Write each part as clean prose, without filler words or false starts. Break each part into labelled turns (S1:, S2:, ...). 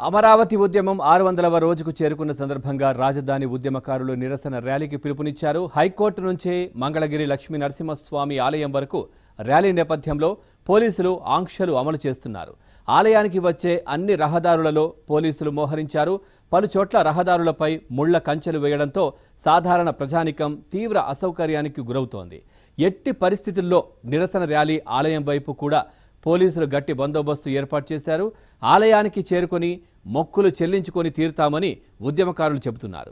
S1: అమరావతి ఉద్యమం 600వ రోజుకు చేరుకున్న సందర్భంగా రాజధాని ఉద్యమకారులు నిరసన ర్యాలీకి పిలుపునిచ్చారు. హైకోర్టు నుంచి మంగళగిరి లక్ష్మీ నరసింహస్వామి ఆలయం వరకు ర్యాలీ నేపథ్యంలో పోలీసులు ఆంక్షలు అమలు చేస్తున్నారు. ఆలయానికి వచ్చే అన్ని రహదారులలో పోలీసులు మోహరించారు. పలు చోట్ల రహదారులపై ముళ్ల కంచెలు వేయడంతో సాధారణ ప్రజానికం తీవ్ర అసౌకర్యానికి గురవుతోంది. ఎట్టి పరిస్థితుల్లో నిరసన ర్యాలీ ఆలయం వైపు కూడా పోలీసులు గట్టి బందోబస్తు ఏర్పాటు చేశారు. ఆలయానికి చేరుకొని మొక్కులు చెల్లించుకొని తీరుతామని ఉద్యమకారులు చెబుతున్నారు.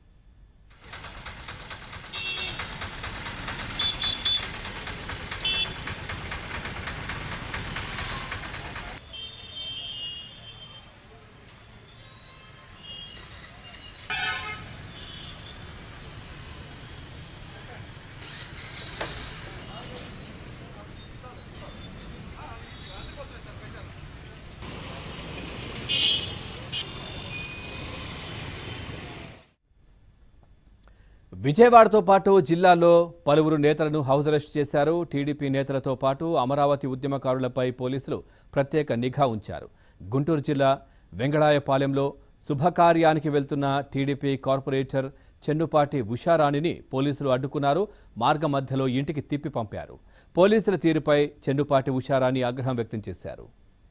S1: విజయవాడతో పాటు జిల్లాలో పలువురు నేతలను హౌస్ అరెస్ట్ చేశారు. టీడీపీ నేతలతో పాటు అమరావతి ఉద్యమకారులపై పోలీసులు ప్రత్యేక నిఘా ఉంచారు. గుంటూరు జిల్లా వెంగళాయపాలెంలో శుభకార్యానికి వెళ్తున్న టీడీపీ కార్పొరేటర్ చెన్నుపాటి ఉషారాణిని పోలీసులు అడ్డుకున్నారు. మార్గ మధ్యలో ఇంటికి తిప్పి పంపారు. పోలీసుల తీరుపై చెన్నుపాటి ఉషారాణి ఆగ్రహం వ్యక్తం చేశారు.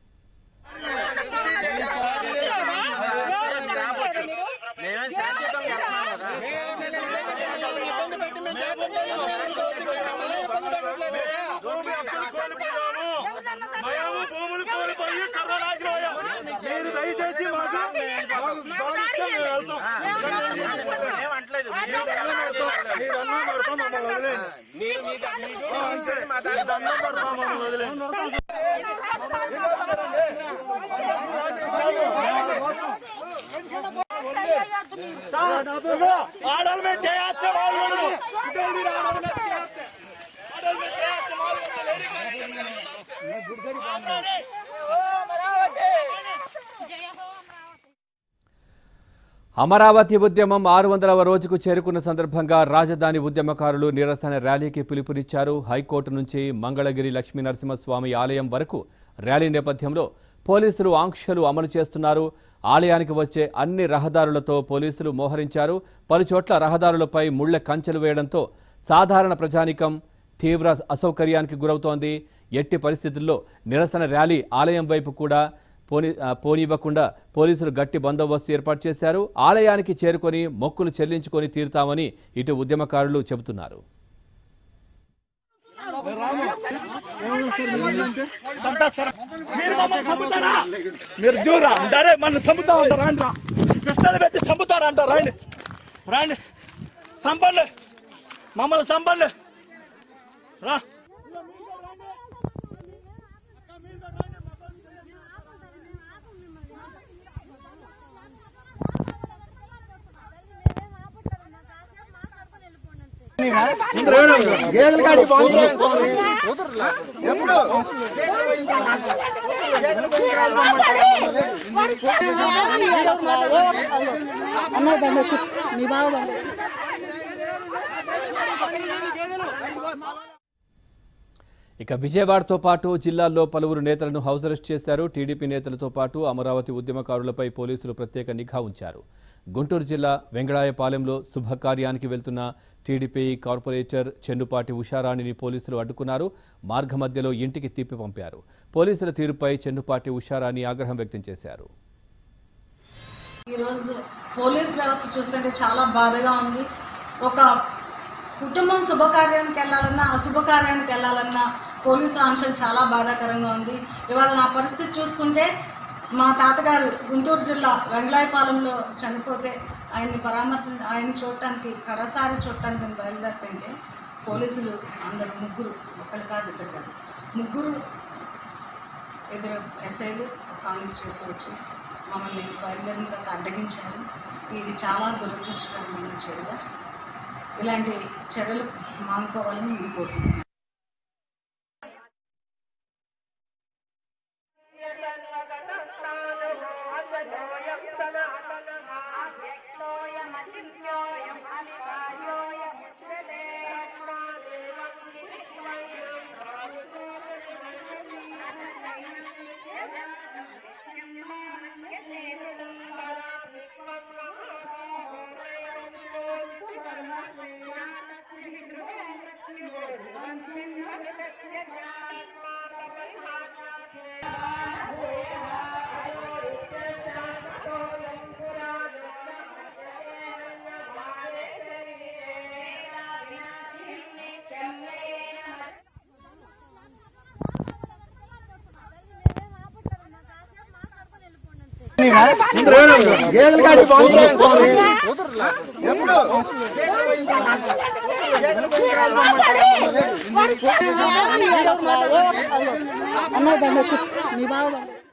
S1: అమరావతి ఉద్యమం 600వ రోజుకు చేరుకున్న సందర్భంగా రాజధాని ఉద్యమకారులు నిరసన ర్యాలీకి పిలుపునిచ్చారు. హైకోర్టు నుంచి మంగళగిరి లక్ష్మీ నరసింహస్వామి ఆలయం వరకు ర్యాలీ నేపథ్యంలో పోలీసులు ఆంక్షలు అమలు చేస్తున్నారు. ఆలయానికి వచ్చే అన్ని రహదారులతో పోలీసులు మోహరించారు. పలుచోట్ల రహదారులపై ముళ్ల కంచెలు వేయడంతో సాధారణ ప్రజానికం తీవ్ర అసౌకర్యానికి గురవుతోంది. ఎట్టి పరిస్థితుల్లో నిరసన ర్యాలీ ఆలయం వైపు కూడా పోనివ్వకుండా పోలీసులు గట్టి బందోబస్తు ఏర్పాటు చేశారు. ఆలయానికి చేరుకొని మొక్కులు చెల్లించుకొని తీరుతామని ఇటు ఉద్యమకారులు చెబుతున్నారు.
S2: మమ్మల్ని సంపండి రా.
S1: ఇక విజయవాడతో పాటు జిల్లాల్లో పలువురు నేతలను హౌస్ అరెస్ట్ చేశారు. టీడీపీ నేతలతో పాటు అమరావతి ఉద్యమకారులపై పోలీసులు ప్రత్యేక నిఘా ఉంచారు. గుంటూరు జిల్లా వెంగళాయపాలెంలో శుభకార్యానికి వెళ్తున్న టీడీపీ కార్పొరేటర్ చెన్నుపాటి ఉషారాణిని పోలీసులు అడ్డుకున్నారు. మార్గ మధ్యలో ఇంటికి తిప్పి పంపారు. పోలీసుల తీరుపై చెన్నుపాటి ఉషారాణి ఆగ్రహం వ్యక్తం చేశారు.
S3: ఈరోజు పోలీస్ వ్యవస్థ చూస్తుంటే చాలా బాధగా ఉంది. ఒక కుటుంబం శుభకార్యానికి వెళ్ళాలన్నా అశుభకార్యానికి వెళ్ళాలన్నా పోలీసు ఆంక్షలు చాలా బాధాకరంగా ఉంది. ఇవాళ నా పరిస్థితి చూసుకుంటే మా తాతగారు గుంటూరు జిల్లా వెంగళాయపాలెంలో చనిపోతే ఆయన్ని చూడటానికి కడసారి చూడటానికి నేను బయలుదేరుతుంటే పోలీసులు అందరు ముగ్గురు, ఒకళ్ళు కాదు ఇద్దరు కాదు, ముగ్గురు ఇద్దరు ఎస్ఐలు కానిస్టేబుల్ వచ్చి మమ్మల్ని బయలుదేరిన తర్వాత అడ్డగించారు. ఇది చాలా దురదృష్టకరమైన చర్య. ఇలాంటి చర్యలు మానుకోవాలని నేను కోరుకుంటున్నాను.
S4: Yes, అన్న